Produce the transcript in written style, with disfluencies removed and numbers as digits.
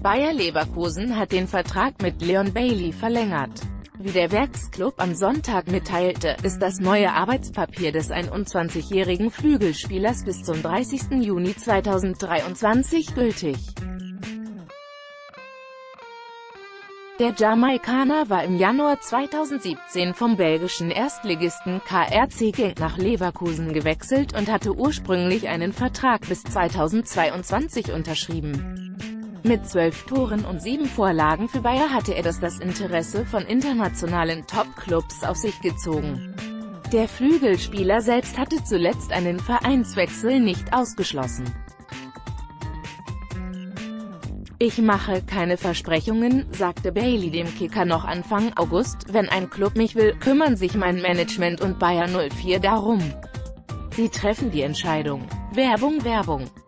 Bayer Leverkusen hat den Vertrag mit Leon Bailey verlängert. Wie der Werksclub am Sonntag mitteilte, ist das neue Arbeitspapier des 21-jährigen Flügelspielers bis zum 30. Juni 2023 gültig. Der Jamaikaner war im Januar 2017 vom belgischen Erstligisten KRC Genk nach Leverkusen gewechselt und hatte ursprünglich einen Vertrag bis 2022 unterschrieben. Mit 12 Toren und 7 Vorlagen für Bayer hatte er das Interesse von internationalen Top-Clubs auf sich gezogen. Der Flügelspieler selbst hatte zuletzt einen Vereinswechsel nicht ausgeschlossen. Ich mache keine Versprechungen, sagte Bailey dem Kicker noch Anfang August. Wenn ein Club mich will, kümmern sich mein Management und Bayer 04 darum. Sie treffen die Entscheidung. Werbung.